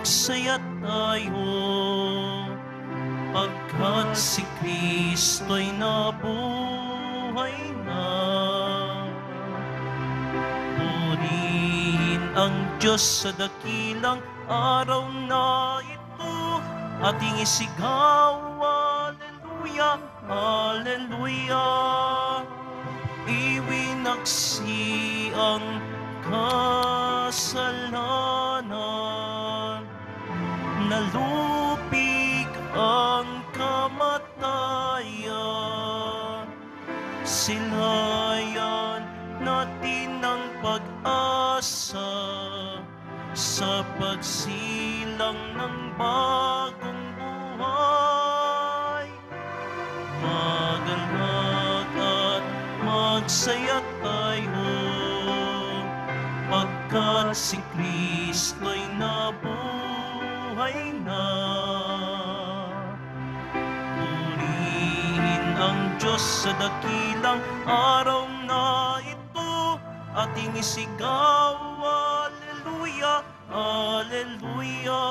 magsaya tayo, pagkat si Kristo'y nabuhay na. Purihin ang Diyos sa dakilang araw na ito, ating isigaw, Alleluia, Alleluia. Iwinaksi ang kasalanan, nalupig ang kamatayan. Silayan natin ang pag-asa sa pagsilang ng bagong buhay. Magalak at magsaya tayo, pagkat si Kristo'y nabuhay na. Purihin ang Diyos sa dakilang araw na ito, ating isigaw, Alleluia, Alleluia.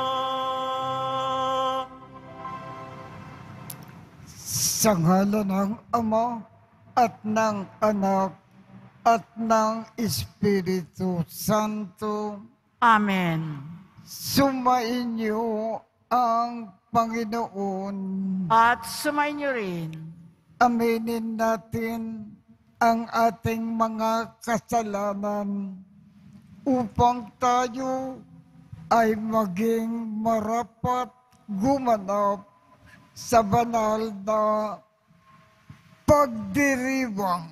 Sa ngalan ng Ama at ng Anak at ng Espiritu Santo. Amen. Sumainyo ang Panginoon. At sumainyo rin. Aminin natin ang ating mga kasalanan upang tayo ay maging marapat gumanap sa banal na pagdiriwang.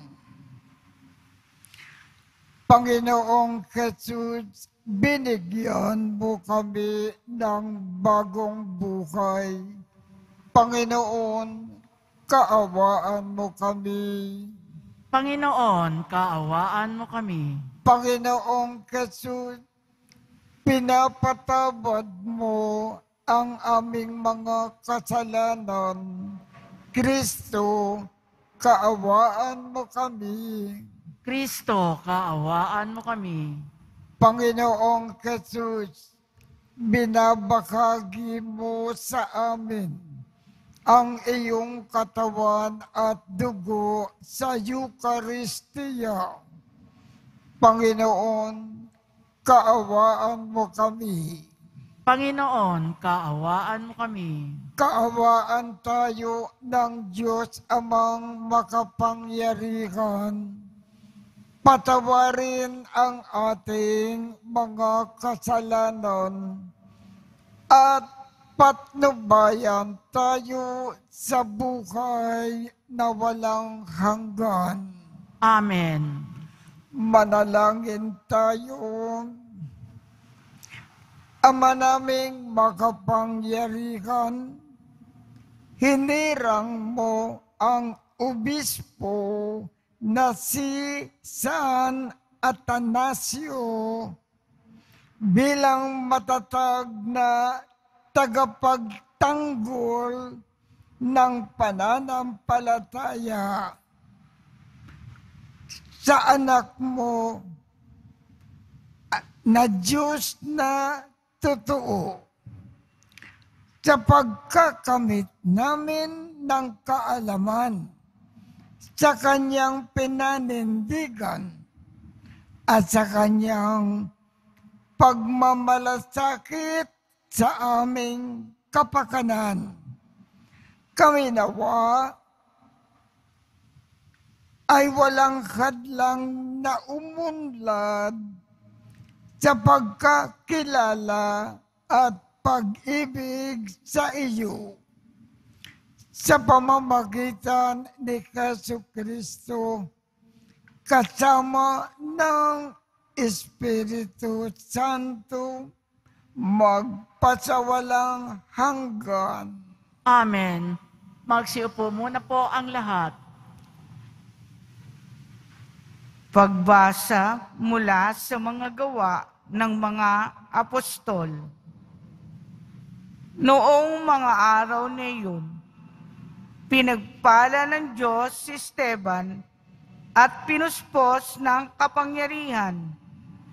Panginoong Jesus, binigyan mo kami ng bagong buhay. Panginoon, kaawaan mo kami. Panginoon, kaawaan mo kami. Panginoong Jesus, pinapatawad mo ang aming mga kasalanan. Kristo, kaawaan mo kami. Kristo, kaawaan mo kami. Panginoong Jesus, binabahagi mo sa amin ang iyong katawan at dugo sa Eucharistia. Panginoon, kaawaan mo kami. Panginoon, kaawaan mo kami. Kaawaan tayo ng Diyos Amang makapangyarihan. Patawarin ang ating mga kasalanan at patnubayan tayo sa buhay na walang hanggan. Amen. Manalangin tayo. Ama naming makapangyarihan, hinirang mo ang obispo na si San Atanasio bilang matatag na tagapagtanggol ng pananampalataya sa anak mo na Diyos na totoo, sa pagkakamit namin ng kaalaman sa kanyang pinanindigan at sa kanyang pagmamalasakit sa aming kapakanan. Kami nawa ay walang hadlang na umunlad sa pagkakilala at pag-ibig sa iyo sa pamamagitan ni Jesucristo kasama ng Espiritu Santo magpasawalang hanggan. Amen. Magsiupo muna po ang lahat. Pagbasa mula sa mga gawa ng mga apostol. Noong mga araw na iyon, pinagpala ng Diyos si Esteban at pinuspos ng kapangyarihan.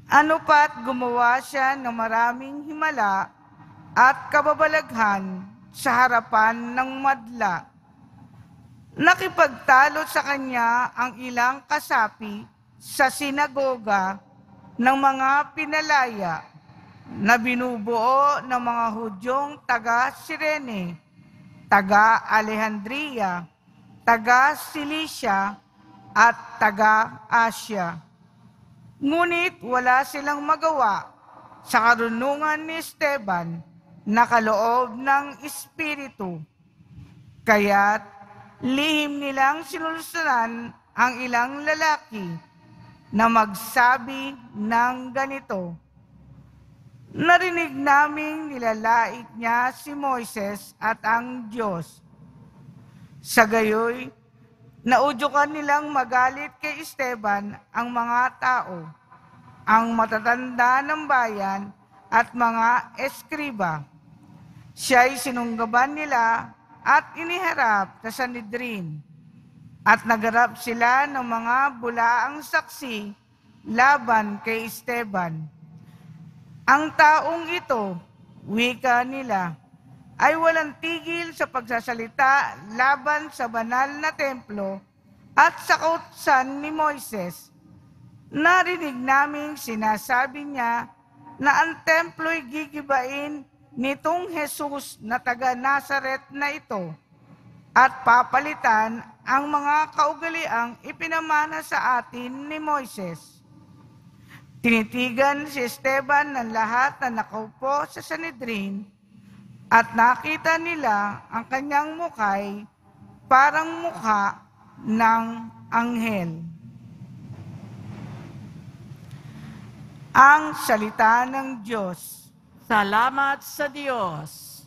Ano pa't gumawa siya ng maraming himala at kababalaghan sa harapan ng madla. Nakipagtalo sa kanya ang ilang kasapi sa sinagoga ng mga pinalaya na binubuo ng mga Hudyong taga-Sirene, taga-Alejandria, taga-Cilicia at taga-Asya. Ngunit wala silang magawa sa karunungan ni Esteban na kaloob ng Espiritu. Kaya't lihim nilang sinulusunan ang ilang lalaki na magsabi ng ganito, "Narinig naming nilalait niya si Moises at ang Diyos." Sa gayoy, naudyukan nilang magalit kay Esteban ang mga tao, ang matatanda ng bayan at mga eskriba. Siya'y sinunggaban nila at iniharap sa Sanhedrin, at nagharap sila ng mga bulaang saksi laban kay Esteban. Ang taong ito, wika nila, ay walang tigil sa pagsasalita laban sa banal na templo at sa kautusan ni Moises. Narinig naming sinasabi niya na ang templo'y gigibain nitong Jesus na taga Nazaret na ito at papalitan ang mga kaugaliang ipinamana sa atin ni Moises. Tinitigan si Esteban ng lahat na nakaupo sa Sanhedrin at nakita nila ang kanyang mukhay parang mukha ng anghel. Ang salita ng Diyos. Salamat sa Diyos.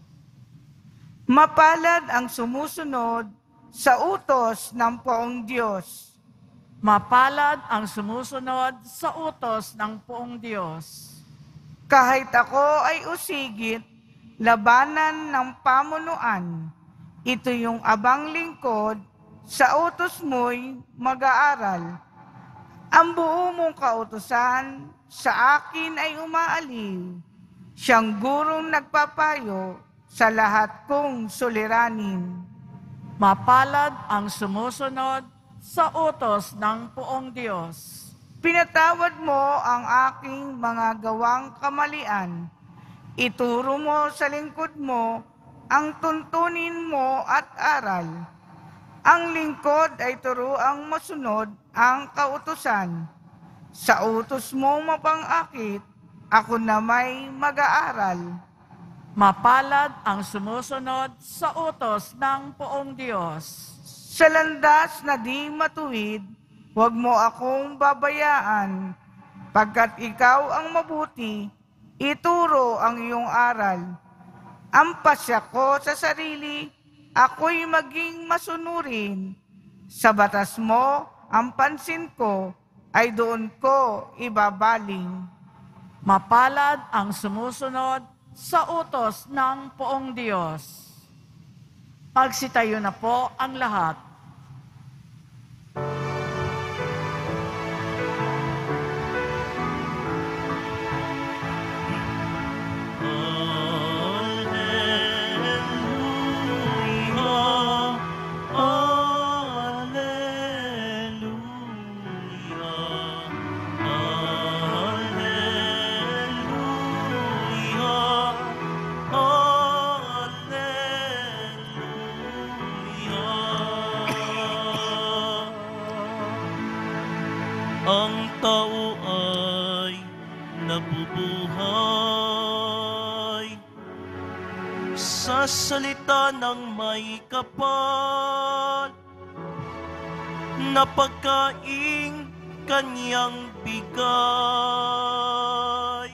Mapalad ang sumusunod sa utos ng Poong Diyos. Mapalad ang sumusunod sa utos ng Poong Diyos. Kahit ako ay usigit, labanan ng pamunuan, ito yung abang lingkod, sa utos mo'y mag-aaral. Ang buo mong kautusan sa akin ay umaaliw. Siyang gurong nagpapayo sa lahat kong suliranin. Mapalad ang sumusunod sa utos ng Poong Diyos. Pinatawad mo ang aking mga gawang kamalian. Ituro mo sa lingkod mo ang tuntunin mo at aral. Ang lingkod ay turuang masunod ang kautusan. Sa utos mo mapang-akit, ako na may mag-aaral. Mapalad ang sumusunod sa utos ng Poong Diyos. Sa landas na di matuwid, huwag mo akong babayaan. Pagkat ikaw ang mabuti, ituro ang iyong aral. Ang pasya ko sa sarili, ako'y maging masunurin. Sa batas mo, ang pansin ko, ay doon ko ibabaling. Mapalad ang sumusunod sa utos ng Poong Diyos. Magsitayo na po ang lahat. Ang tao ay nabubuhay sa salita ng may kapal na pagkaing kanyang bigay.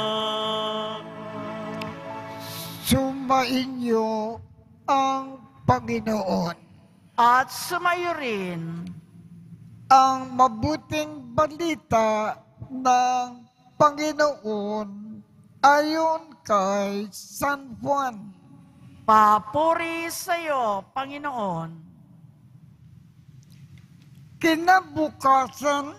Sumainyo ang Panginoon. At sumayo rin Ang mabuting balita ng Panginoon ayon kay San Juan. papuri sa iyo, Panginoon. Kinabukasan,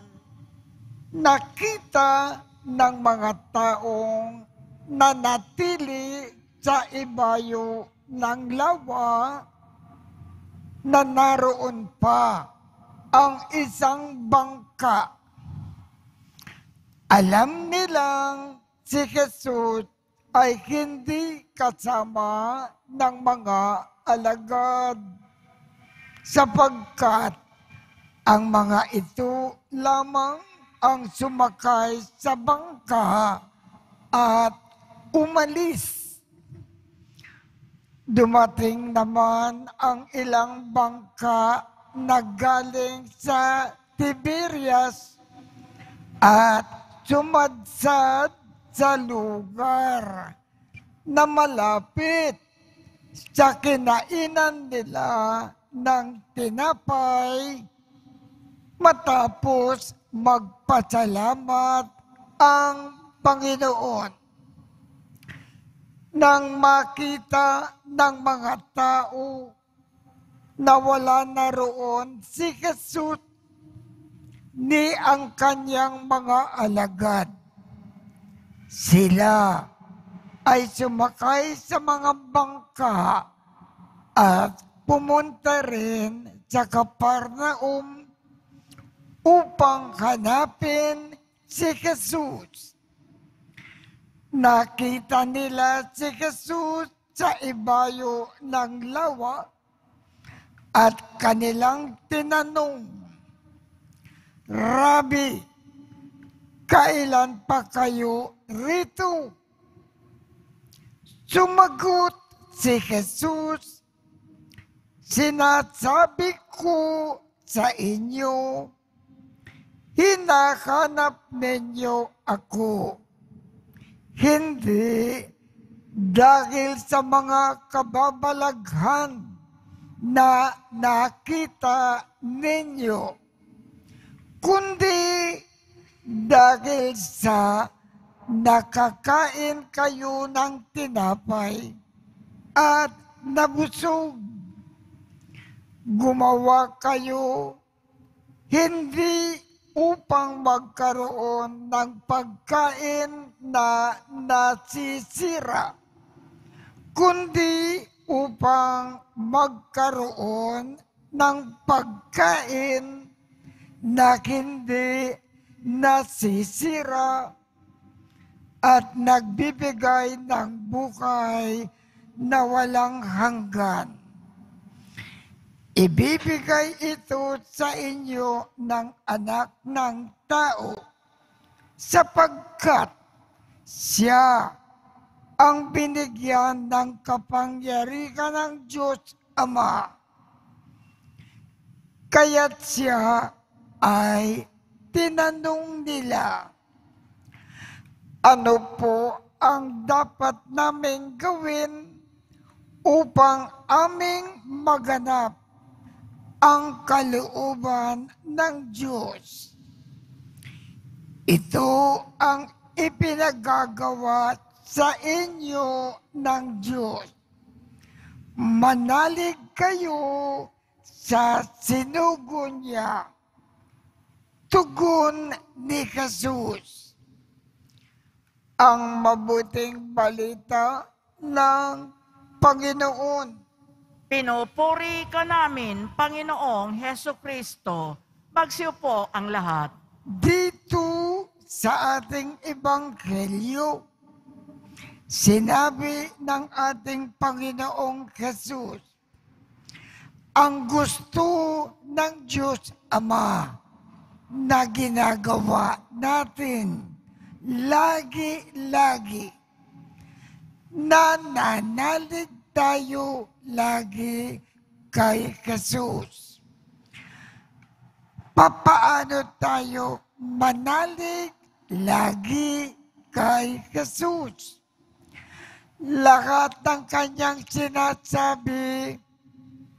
nakita ng mga taong nanatili sa ibayo ng lawa na naroon pa ang isang bangka. Alam nilang si Jesus ay hindi kasama ng mga alagad sapagkat ang mga ito lamang ang sumakay sa bangka at umalis. Dumating naman ang ilang bangka na galing sa Tiberias at sumadsad sa lugar na malapit sa kinainan nila ng tinapay matapos magpasalamat ang Panginoon. Nang makita ng mga tao na wala na roon si Jesus ni ang kanyang mga alagad, sila ay sumakay sa mga bangka at pumunta rin sa Capernaum upang hanapin si Jesus. Nakita nila si Jesus sa ibayo ng lawa at kanilang tinanong, Rabbi, kailan pa kayo rito? Sumagot si Jesus, sinasabi ko sa inyo, hinahanap ninyo ako. Hindi dahil sa mga kababalaghan na nakita ninyo, kundi dahil sa nakakain kayo ng tinapay at nabusog. Gumawa kayo hindi upang magkaroon ng pagkain na nasisira, kundi upang magkaroon ng pagkain na hindi nasisira at nagbibigay ng buhay na walang hanggan. Ibibigay ito sa inyo ng anak ng tao sapagkat siya ang binigyan ng kapangyarihan ng Diyos Ama. Kaya't siya ay tinanong nila, ano po ang dapat naming gawin upang aming maganap ang kalooban ng Diyos? Ito ang ipinagagawa sa inyo ng Diyos. Manalig kayo sa sinugo niya. Tugon ni Jesus. Ang mabuting balita ng Panginoon. Pinupuri ka namin, Panginoong Heso Kristo. Magsiupo ang lahat. Dito sa ating ebanghelyo, sinabi ng ating Panginoong Jesus, ang gusto ng Diyos Ama na ginagawa natin lagi-lagi, nananalig tayo lagi kay Jesus. Papaano tayo manalig lagi kay Jesus? Lahat ng kanyang sinasabi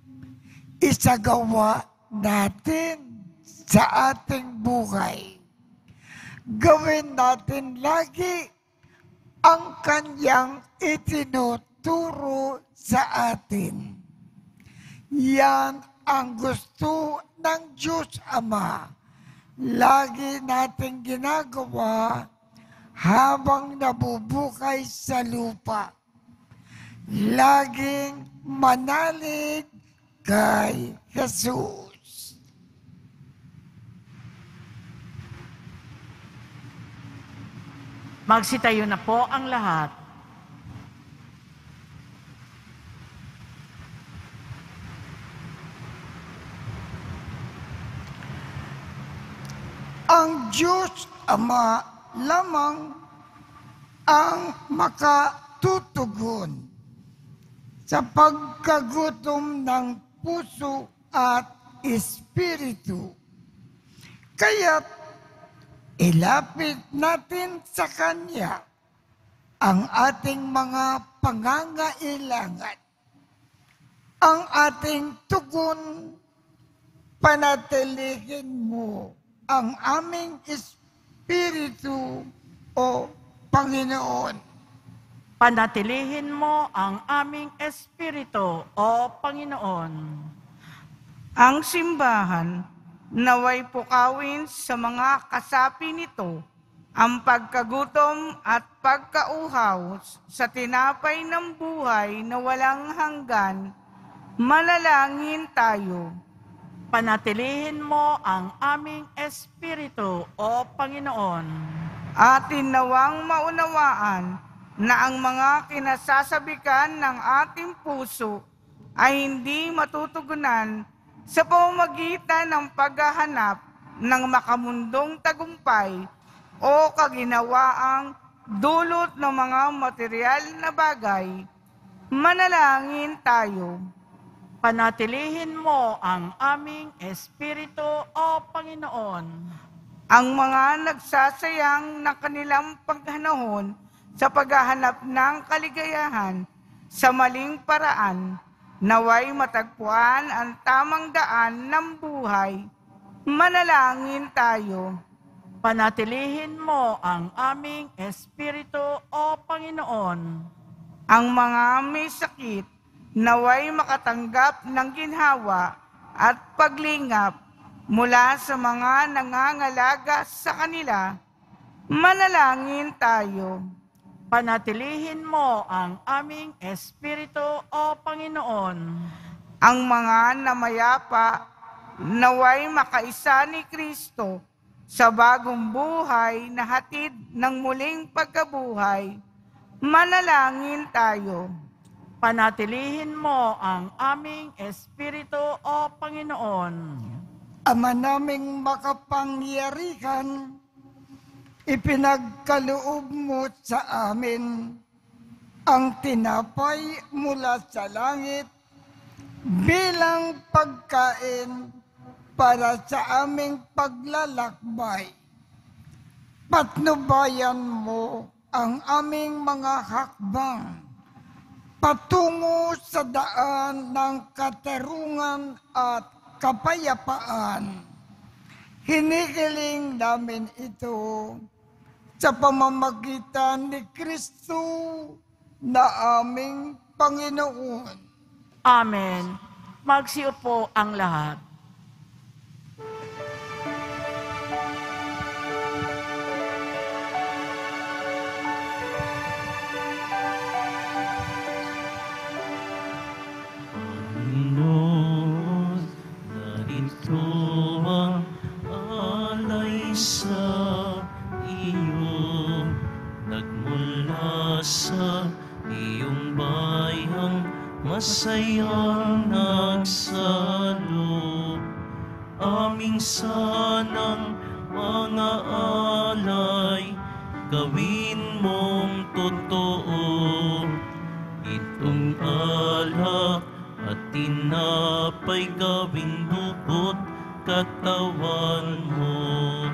isagawa natin sa ating buhay. Gawin natin lagi ang kanyang itinuturo sa atin. Yan ang gusto ng Diyos Ama. Lagi nating ginagawa habang nabubuhay sa lupa. Laging manalig kay Jesus. Magsitayo na po ang lahat. Ang Diyos Ama lamang ang makatutugon sa pagkagutom ng puso at espiritu. Kaya't ilapit natin sa Kanya ang ating mga pangangailangan. Ang ating tugon, panatilihin mo ang aming espiritu, o Panginoon. Panatilihin mo ang aming espiritu, o Panginoon. Ang simbahan naway pukawin sa mga kasapi nito ang pagkagutom at pagkauhaw sa tinapay ng buhay na walang hanggan. Manalangin tayo. Panatilihin mo ang aming espiritu, o Panginoon. Atin nawang maunawaan na ang mga kinasasabikan ng ating puso ay hindi matutugunan sa pamamagitan ng paghahanap ng makamundong tagumpay o kaginawaang dulot ng mga material na bagay. Manalangin tayo. Panatilihin mo ang aming espiritu, o Panginoon. Ang mga nagsasayang ng kanilang paghanahon sa paghahanap ng kaligayahan sa maling paraan, naway matagpuan ang tamang daan ng buhay. Manalangin tayo. Panatilihin mo ang aming espiritu, o Panginoon. Ang mga may sakit, naway makatanggap ng ginhawa at paglingap mula sa mga nangangalaga sa kanila. Manalangin tayo. Panatilihin mo ang aming espiritu, o Panginoon. Ang mga namayapa, naway makaisa ni Kristo sa bagong buhay na hatid ng muling pagkabuhay. Manalangin tayo. Panatilihin mo ang aming espiritu, o Panginoon. Ama naming makapangyarihan, ipinagkaloob mo sa amin ang tinapay mula sa langit bilang pagkain para sa aming paglalakbay. Patnubayan mo ang aming mga hakbang patungo sa daan ng katarungan at kapayapaan. Hinihiling namin ito sa pamamagitan ni Kristo na aming Panginoon. Amen. Magsiupo ang lahat. Panginoon, narito ang alay sa iyo, nagmula sa iyong bayang masayang nagsalo. Aming sanang mga alay, gawin mong totoo. Itong alak at tinapay gawing dugot katawan mo.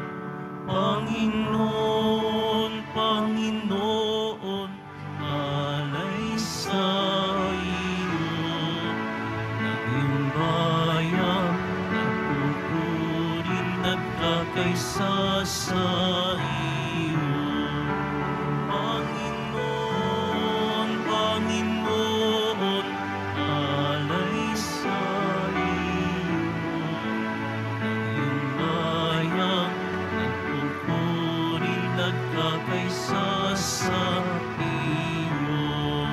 Panginoon, Panginoon, alay sa iyo ng iyong kaysa sa iyo. Panginoon, Panginoon, alay sa iyo. Iyong bayang nagpupurin nagkakaysa sa iyo.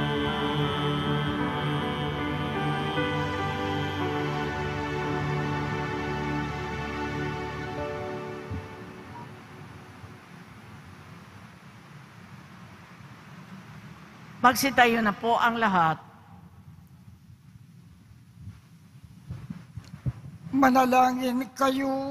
Magsitayo na po ang lahat. Manalangin kayo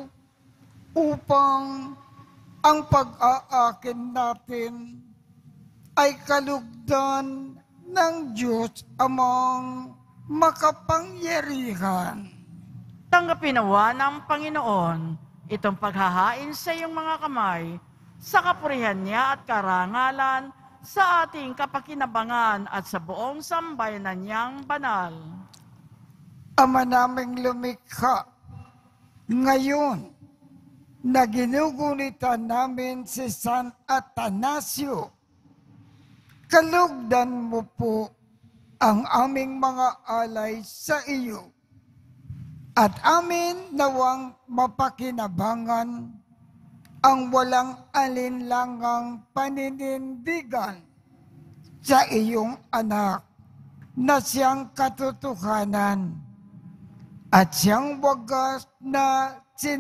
upang ang pag-aakin natin ay kalugdan ng Diyos Amang makapangyarihan. Tanggapin nawa ng Panginoon itong paghahain sa iyong mga kamay sa kapurihan niya at karangalan sa ating kapakinabangan at sa buong sambayanan niyang banal. Ama naming lumikha, ngayon na ginugunitan namin si San Atanasio, kalugdan mo po ang aming mga alay sa iyo at amin nawang mapakinabangan ang walang alinlangang paninindigan sa iyong anak na siyang katotohanan at siyang wagas na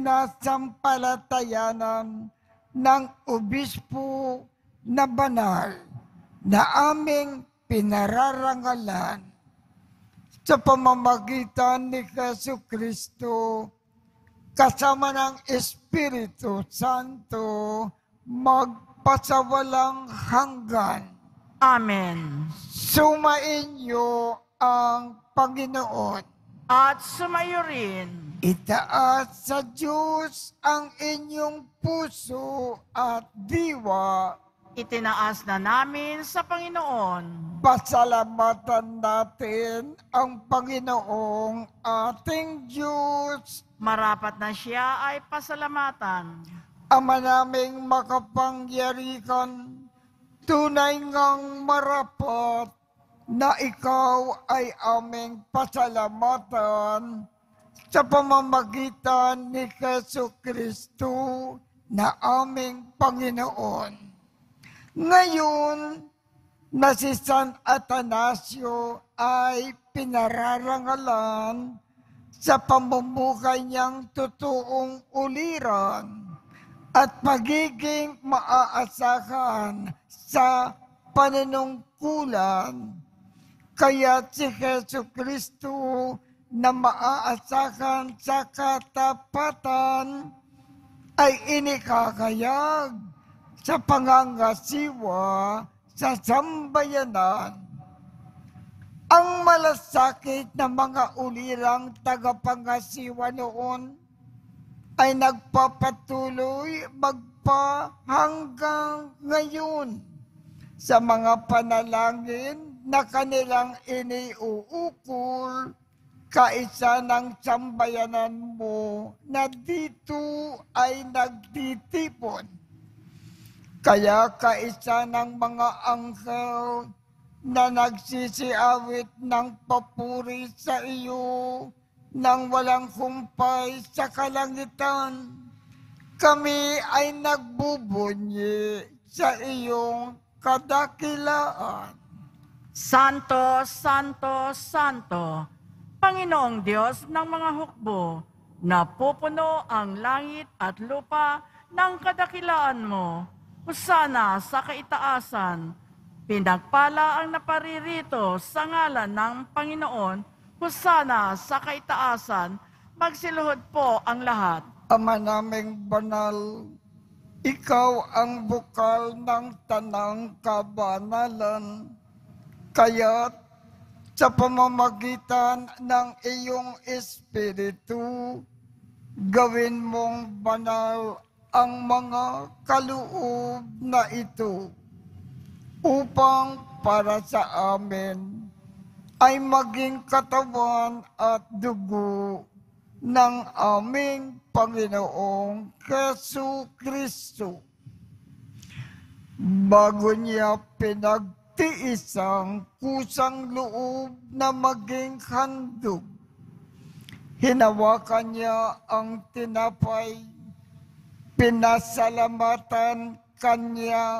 sinasampalatayanan ng obispo na banal na aming pinararangalan sa pamamagitan ni Jesucristo kasama ng Espiritu Santo, magpasawalang hanggan. Amen. Sumainyo ang Panginoon. At sumayo rin. Itaas sa Diyos ang inyong puso at diwa. Itinaas na namin sa Panginoon. Pasalamatan natin ang Panginoong ating Diyos. Marapat na siya ay pasalamatan. Ama naming makapangyarihan, tunay ngang marapat na ikaw ay aming pasalamatan sa pamamagitan ni Jesucristo na aming Panginoon. Ngayon na si San Atanasio ay pinararangalan sa pamumuhay niyang totoong uliran at pagiging maaasahan sa panunungkulan. Kaya si Jesucristo na maaasahan sa katapatan ay inikakayag sa pangangasiwa sa sambayanan. Ang malasakit na mga ulirang tagapangasiwa noon ay nagpapatuloy magpa hanggang ngayon sa mga panalangin na kanilang iniuukol kaisa ng sambayanan mo na dito ay nagtitipon. Kaya kaisa ng mga anghel na nagsisiawit ng papuri sa iyo nang walang humpay sa kalangitan, kami ay nagbubunyi sa iyong kadakilaan. Santo, Santo, Santo, Panginoong Diyos ng mga hukbo, napupuno ang langit at lupa ng kadakilaan mo. Husana sa kaitaasan, pinagpala ang naparirito sa ngalan ng Panginoon. Husana sa kaitaasan, magsiluhod po ang lahat. Ama naming banal, ikaw ang bukal ng tanang kabanalan. Kaya't sa pamamagitan ng iyong Espiritu, gawin mong banal ang mga kaloob na ito upang para sa amin ay maging katawan at dugo ng aming Panginoong Jesu-Kristo. Bago niya pinagtiis ang kusang loob na maging handog, hinawakan niya ang tinapay, pinasalamatan kanya,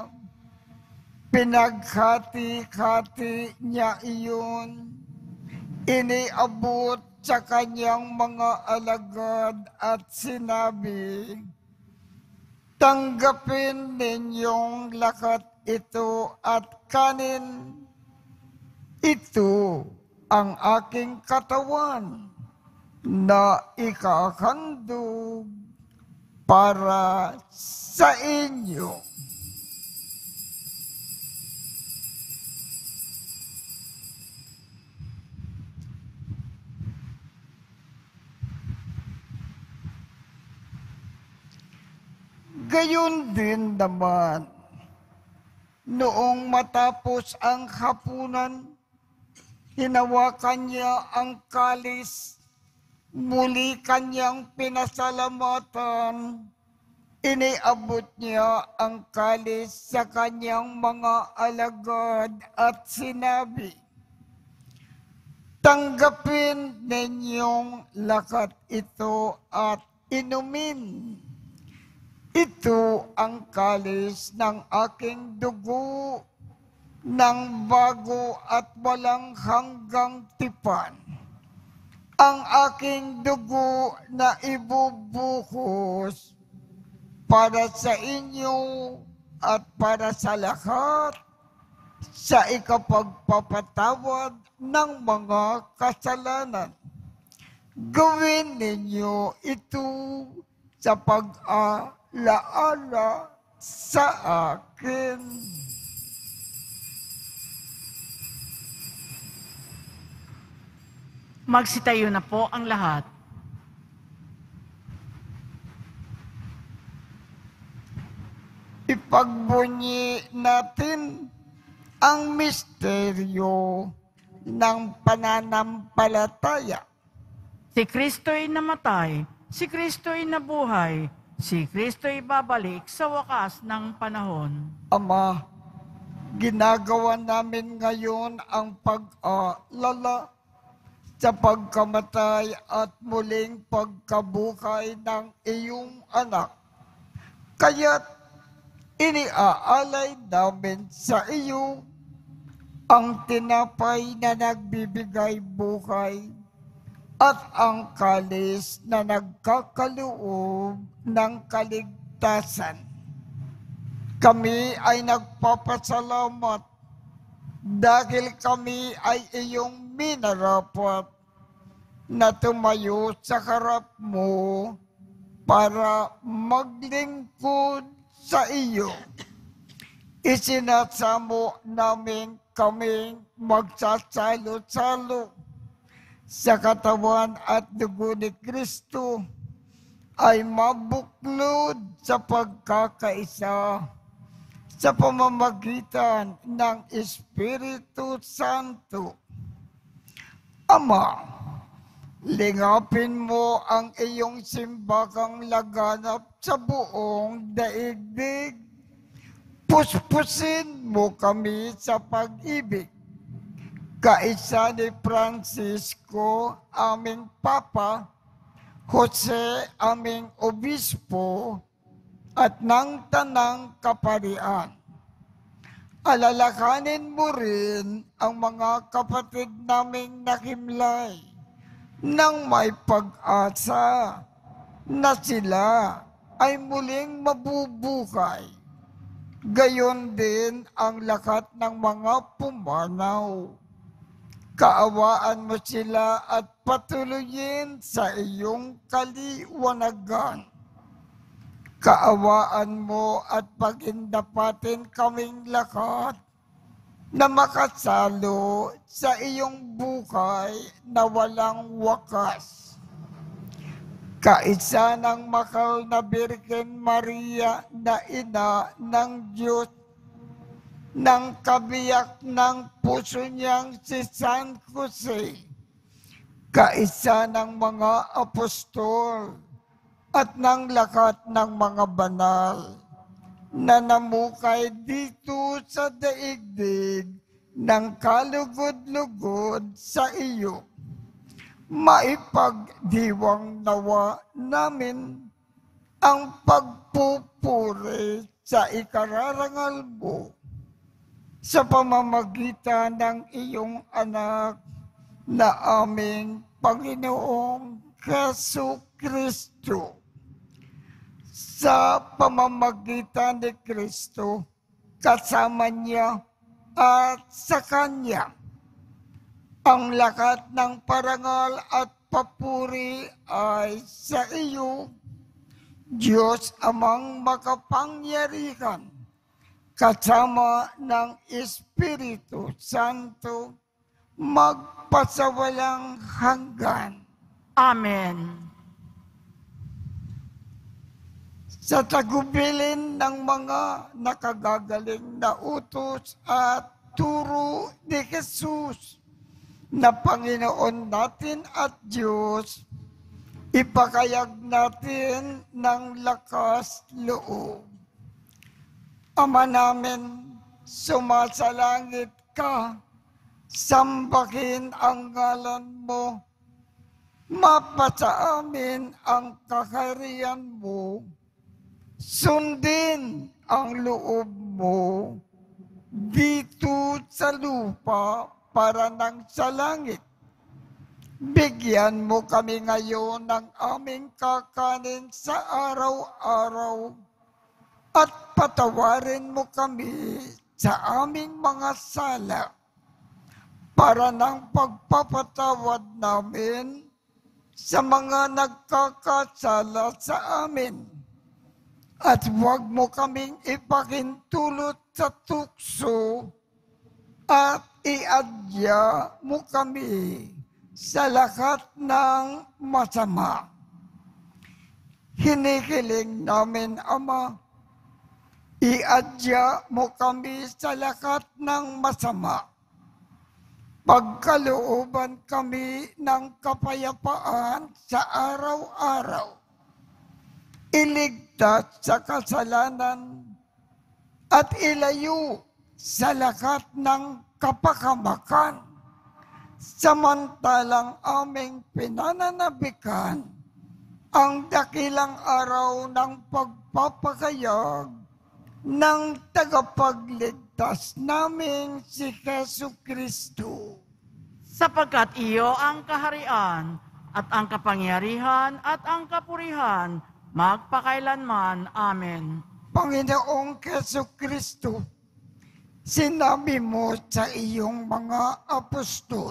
pinaghati-hati niya iyon, iniabot sa kanyang mga alagad at sinabi, "Tanggapin ninyong lahat ito at kanin. Ito ang aking katawan na ikahandog para sa inyo." Gayon din naman, noong matapos ang hapunan, hinawakan niya ang kalis, muli kanyang pinasalamatan, iniabot niya ang kalis sa kanyang mga alagad at sinabi, "Tanggapin ninyong lahat ito at inumin. Ito ang kalis ng aking dugo ng bago at walang hanggang tipan. Ang aking dugo na ibubuhos para sa inyo at para sa lahat sa ikapagpapatawad ng mga kasalanan. Gawin ninyo ito sa pag-alaala sa akin." Magsitayo na po ang lahat. Ipagbunyi natin ang misteryo ng pananampalataya. Si Kristo'y namatay, si Kristo'y nabuhay, si Kristo'y babalik sa wakas ng panahon. Ama, ginagawa namin ngayon ang pag-aalala sa pagkamatay at muling pagkabuhay ng iyong anak. Kaya't iniaalay namin sa iyo ang tinapay na nagbibigay buhay at ang kalis na nagkakaloob ng kaligtasan. Kami ay nagpapasalamat dahil kami ay iyong minarapat na tumayo sa harap mo para maglingkod sa iyo. Isinasamo namin kaming magsasalo-salo sa katawan at dugo ni Kristo ay mabuklod sa pagkakaisa sa pamamagitan ng Espiritu Santo. Ama, lingapin mo ang iyong simbahang laganap sa buong daigdig. Puspusin mo kami sa pag-ibig. Kaisa ni Francisco, aming Papa, Jose, aming Obispo, at ng Tanang Kaparian. Alalahanin mo rin ang mga kapatid naming nakimlay nang may pag-asa na sila ay muling mabubuhay. Gayon din ang lahat ng mga pumanaw. Kaawaan mo sila at patuloyin sa iyong kaliwanagan. Kaawaan mo at pagindapatin kaming lahat na makasalo sa iyong buhay na walang wakas. Kaisa ng mahal na Birhen Maria na ina ng Diyos, ng kabiyak ng puso niyang si San Jose, kaisa ng mga apostol at ng lahat ng mga banal na namukay dito sa daigdig ng kalugod-lugod sa iyo. Maipagdiwang nawa namin ang pagpupuri sa ikararangal mo sa pamamagitan ng iyong anak na aming Panginoong Jesucristo. Sa pamamagitan ni Kristo, kasama niya at sa Kanya, ang lahat ng parangal at papuri ay sa iyo, Diyos Amang makapangyarihan, kasama ng Espiritu Santo, magpasawalang hanggan. Amen. Sa tagubilin ng mga nakagagaling na utos at turo ni Jesus na Panginoon natin at Diyos, ipakayag natin ng lakas loob. Ama namin, sumasalangit ka, sambahin ang ngalan mo, mapasa amin ang kaharian mo, sundin ang loob mo dito sa lupa para nang sa langit. Bigyan mo kami ngayon ng aming kakanin sa araw-araw at patawarin mo kami sa aming mga sala para ng pagpapatawad namin sa mga nagkakasala sa amin. At huwag mo kaming ipakintulot sa tukso at iadya mo kami sa lahat ng masama. Hinihiling namin, Ama, iadya mo kami sa lahat ng masama. Pagkalooban kami ng kapayapaan sa araw-araw. Iligtas sa kasalanan at ilayo sa lahat ng kapakamakan, samantalang aming pinananabikan ang dakilang araw ng pagpapakayag ng tagapagligtas naming si Jesucristo. Sapagkat iyo ang kaharian at ang kapangyarihan at ang kapurihan magpakailanman. Amen. Panginoong Jesucristo, sinabi mo sa iyong mga apostol,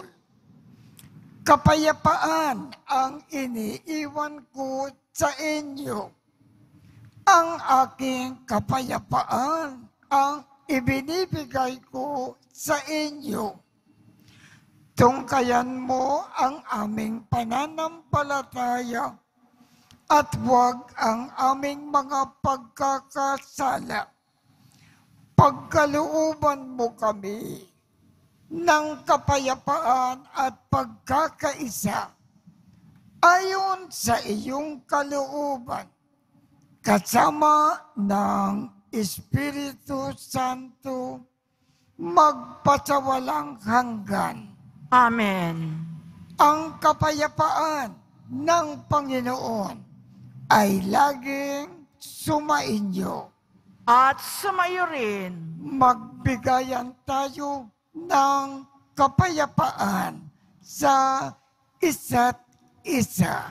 kapayapaan ang iniiwan ko sa inyo. Ang aking kapayapaan ang ibinibigay ko sa inyo. Tungkayan mo ang aming pananampalataya at huwag ang aming mga pagkakasala. Pagkalooban mo kami ng kapayapaan at pagkakaisa ayon sa iyong kalooban, kasama ng Espiritu Santo, magpasawalang hanggan. Amen. Ang kapayapaan ng Panginoon ay laging sumainyo. At sumayo rin. Magbigayan tayo ng kapayapaan sa isa't isa.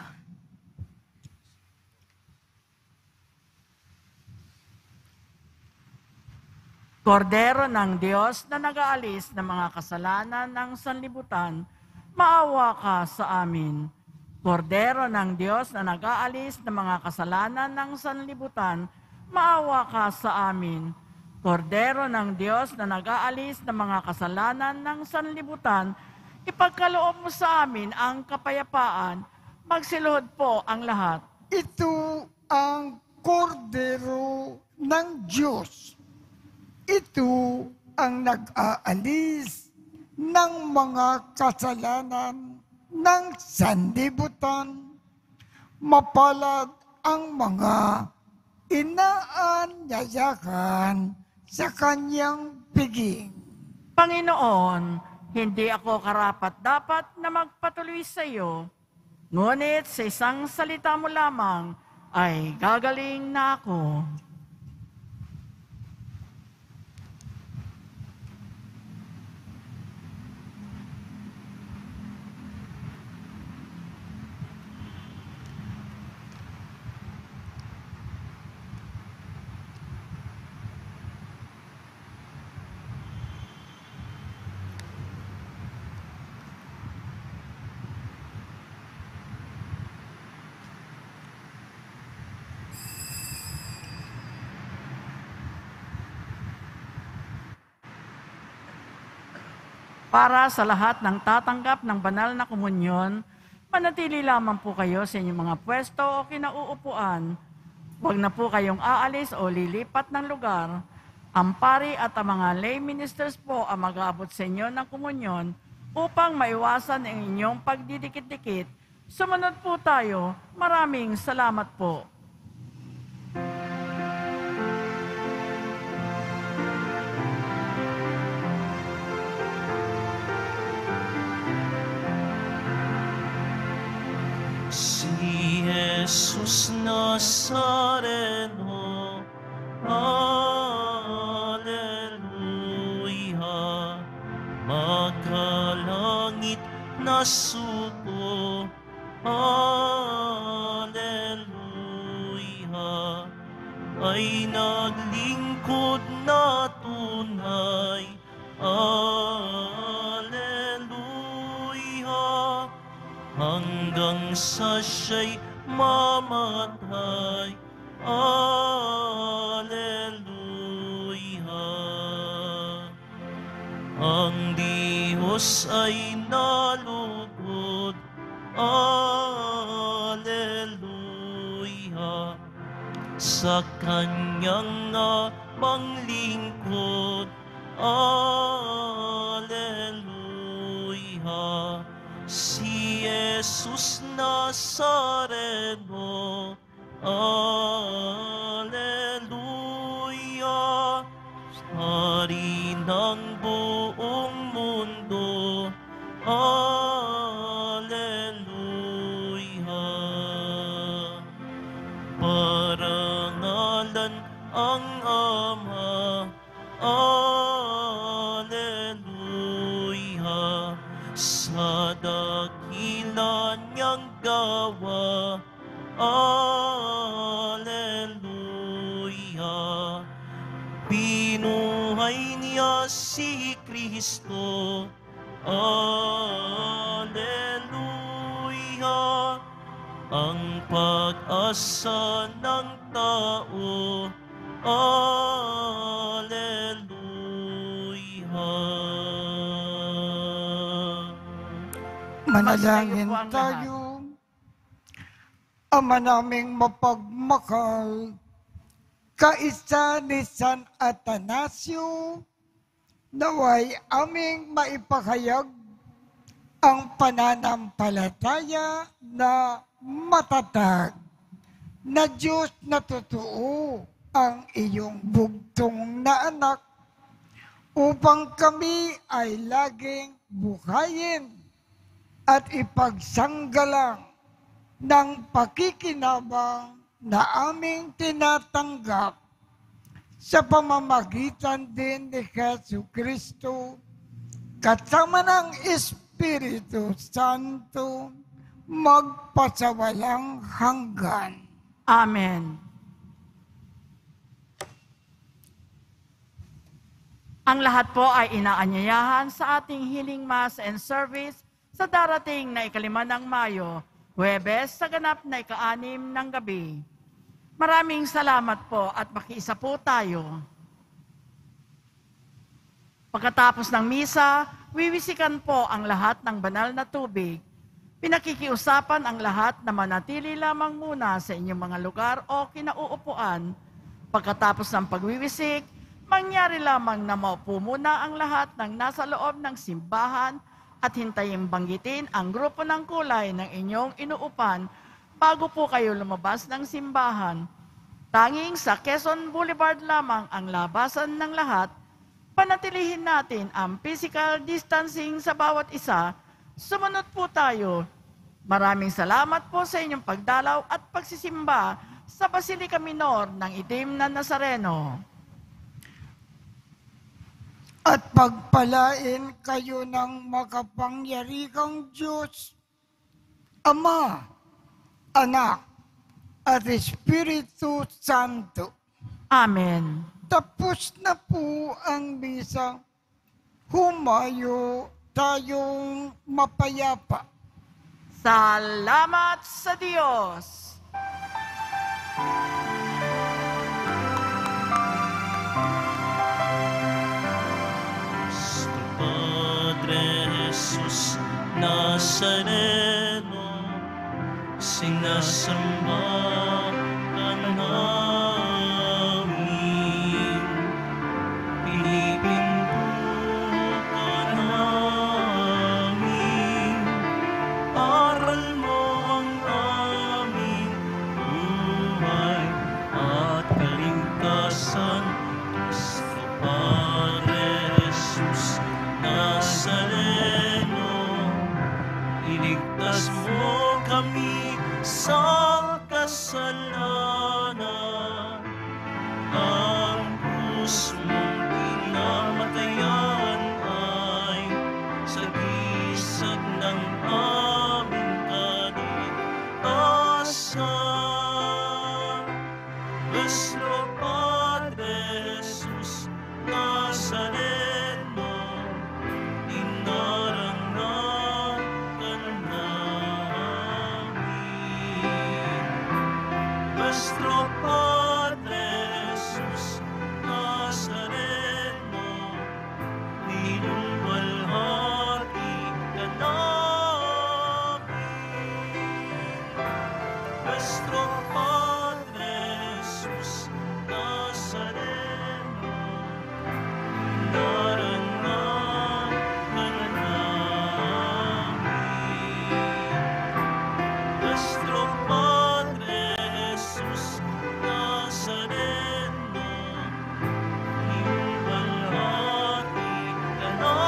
Kordero ng Diyos na nag-aalis ng mga kasalanan ng sanlibutan, maawa ka sa amin. Kordero ng Diyos na nag-aalis ng mga kasalanan ng sanlibutan, maawa ka sa amin. Kordero ng Diyos na nag-aalis ng mga kasalanan ng sanlibutan, ipagkaloob mo sa amin ang kapayapaan. Magsiluhod po ang lahat. Ito ang kordero ng Diyos. Ito ang nag-aalis ng mga kasalanan ng sanlibutan. Mapalad ang mga inaanyayahan sa kanyang piging. Panginoon, hindi ako karapat-dapat na magpatuloy sa iyo, ngunit sa isang salita mo lamang ay gagaling na ako. Para sa lahat ng tatanggap ng banal na komunyon, manatili lamang po kayo sa inyong mga pwesto o kinauupuan. Huwag na po kayong aalis o lilipat ng lugar. Ang pari at ang mga lay ministers po ang mag-aabot sa inyo ng komunyon upang maiwasan ang inyong pagdidikit-dikit. Sumunod po tayo. Maraming salamat po. Si Jesus Nazareno, Alleluia, makalangit na sugo, Alleluia, ay naglingkod na tunay, Alleluia, hanggang sa siya'y mamatay, Alleluia. Ang Diyos ay nalugod, Alleluia, sa kanyang amang lingkod, Alleluia. Si Jesus Nazareno, Alleluia, Hari ng buong mundo, Alleluia. Parangalan ang Ama, Alleluia, sa dakila niyang gawa, Alleluia. Binuhay niya si Kristo, Alleluia, ang pag-asa ng tao, Alleluia. Manalangin Magsayo po ang tayo. Ama naming mapagmakal, kaisa ni San Atanasio, naway aming maipahayag ang pananampalataya na matatag na Diyos na totoo ang iyong bugtong na anak upang kami ay laging buhayin at ipagsanggalang ng pakikinabang na aming tinatanggap sa pamamagitan din ni Jesu Kristo kasama ng Espiritu Santo magpasawalang hanggan. Amen. Ang lahat po ay inaanyayahan sa ating healing mass and service sa darating na 5 ng Mayo, Huwebes sa ganap na 6 ng gabi. Maraming salamat po at makiisa po tayo. Pagkatapos ng misa, wiwisikan po ang lahat ng banal na tubig. Pinakikiusapan ang lahat na manatili lamang muna sa inyong mga lugar o kinauupuan. Pagkatapos ng pagwiwisik, mangyari lamang na maupo muna ang lahat ng nasa loob ng simbahan at hintayin banggitin ang grupo ng kulay ng inyong inuupan bago po kayo lumabas ng simbahan. Tanging sa Quezon Boulevard lamang ang labasan ng lahat. Panatilihin natin ang physical distancing sa bawat isa. Sumunod po tayo. Maraming salamat po sa inyong pagdalaw at pagsisimba sa Basilica Minor ng Itim na Nazareno. At pagpalain kayo ng makapangyarihang Diyos, Ama, Anak, at Espiritu Santo. Amen. Tapos na po ang misa. Humayo tayong mapayapa. Salamat sa Diyos. Padre Jesus Nazareno, sinasamba ka namin, pinipinto ka namin, aral mo ang aming buhay at kaligtasan. Kristo Padre Jesus Nazareno, iligtas mo kami sa kasalanan. Ang krus mong pinamatayan ay sagisag ng aming kaligtasan. Nuestro Padre Jesus Nazareno, inarangan namin. Nuestro Padre Jesus Nazareno, niluwalhati ka namin. Nuestro Padre Jesus Nazareno, inarangan namin. Nuestro Padre Jesus Nazareno, niluwalhati ka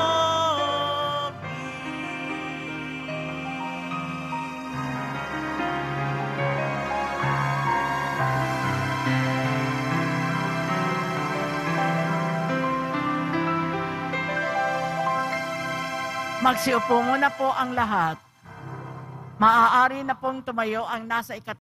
namin. Magsiupo muna po ang lahat. Maaari na pong tumayo ang nasa